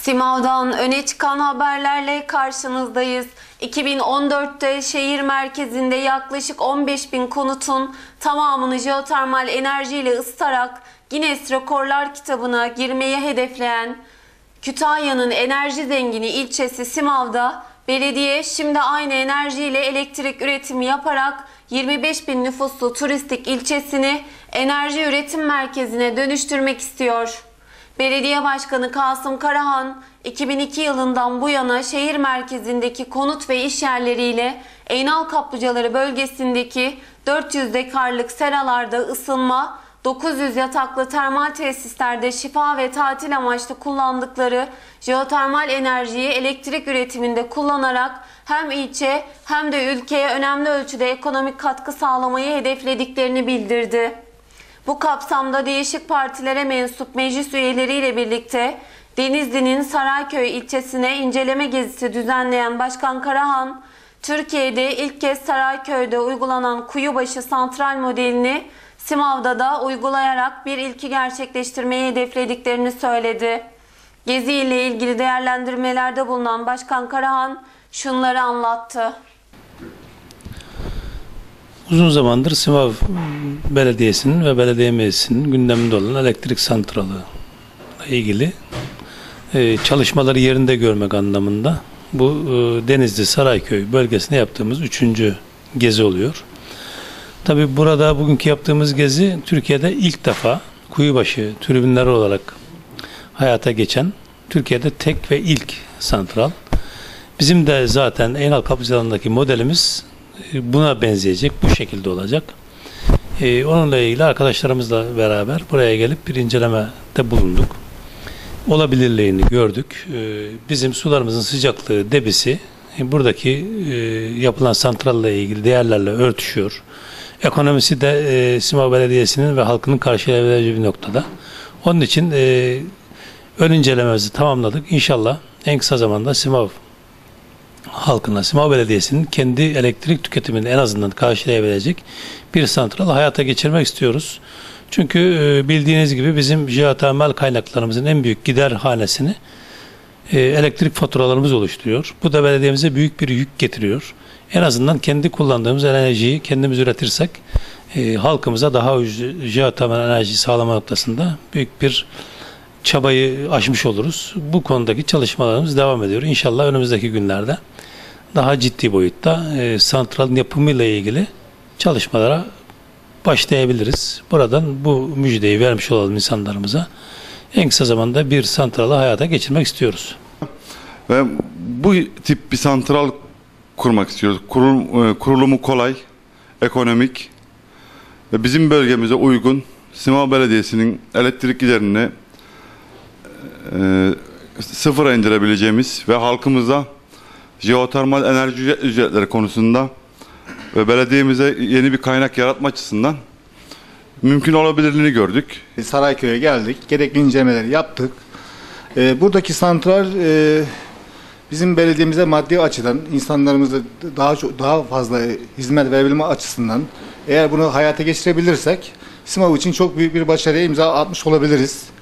Simav'dan öne çıkan haberlerle karşınızdayız. 2014'te şehir merkezinde yaklaşık 15.000 konutun tamamını jeotermal enerjiyle ısıtarak Guinness Rekorlar kitabına girmeyi hedefleyen Kütahya'nın enerji zengini ilçesi Simav'da belediye şimdi aynı enerjiyle elektrik üretimi yaparak 25.000 nüfuslu turistik ilçesini enerji üretim merkezine dönüştürmek istiyor. Belediye Başkanı Kasım Karahan, 2002 yılından bu yana şehir merkezindeki konut ve iş yerleriyle Eynal Kaplıcaları bölgesindeki 400 dekarlık seralarda ısınma, 900 yataklı termal tesislerde şifa ve tatil amaçlı kullandıkları jeotermal enerjiyi elektrik üretiminde kullanarak hem ilçe hem de ülkeye önemli ölçüde ekonomik katkı sağlamayı hedeflediklerini bildirdi. Bu kapsamda değişik partilere mensup meclis üyeleriyle birlikte Denizli'nin Sarayköy ilçesine inceleme gezisi düzenleyen Başkan Karahan, Türkiye'de ilk kez Sarayköy'de uygulanan kuyubaşı santral modelini Simav'da da uygulayarak bir ilki gerçekleştirmeyi hedeflediklerini söyledi. Gezi ile ilgili değerlendirmelerde bulunan Başkan Karahan şunları anlattı. Uzun zamandır Simav Belediyesi'nin ve belediye meclisinin gündeminde olan elektrik santralı ile ilgili çalışmaları yerinde görmek anlamında bu Denizli Sarayköy bölgesine yaptığımız 3. gezi oluyor. Tabii burada bugünkü yaptığımız gezi Türkiye'de ilk defa kuyubaşı türbinleri olarak hayata geçen Türkiye'de tek ve ilk santral. Bizim de zaten Eynal Kaplıcaları'ndaki modelimiz buna benzeyecek, bu şekilde olacak. Onunla ilgili arkadaşlarımızla beraber buraya gelip bir incelemede bulunduk. Olabilirliğini gördük. Bizim sularımızın sıcaklığı, debisi buradaki yapılan santralla ilgili değerlerle örtüşüyor. Ekonomisi de Simav Belediyesi'nin ve halkının karşılayabileceği bir noktada. Onun için ön incelememizi tamamladık. İnşallah en kısa zamanda Simav halkına, Simav Belediyesi'nin kendi elektrik tüketimini en azından karşılayabilecek bir santral hayata geçirmek istiyoruz. Çünkü bildiğiniz gibi bizim jeotermal kaynaklarımızın en büyük gider hanesini elektrik faturalarımız oluşturuyor. Bu da belediyemize büyük bir yük getiriyor. En azından kendi kullandığımız enerjiyi kendimiz üretirsek halkımıza daha ucuz jeotermal enerji sağlama noktasında büyük bir çabayı aşmış oluruz. Bu konudaki çalışmalarımız devam ediyor. İnşallah önümüzdeki günlerde daha ciddi boyutta santralın yapımıyla ilgili çalışmalara başlayabiliriz. Buradan bu müjdeyi vermiş olalım insanlarımıza. En kısa zamanda bir santralı hayata geçirmek istiyoruz. Ve bu tip bir santral kurmak istiyoruz. Kurulumu kolay, ekonomik ve bizim bölgemize uygun. Simav Belediyesi'nin elektrik giderini sıfıra indirebileceğimiz ve halkımıza jeotermal enerji ücretleri konusunda ve belediyemize yeni bir kaynak yaratma açısından mümkün olabilirliğini gördük. Sarayköy'e geldik, gerekli incelemeleri yaptık. Buradaki santral bizim belediyemize maddi açıdan, insanlarımıza daha fazla hizmet verebilme açısından eğer bunu hayata geçirebilirsek Simav için çok büyük bir başarıya imza atmış olabiliriz.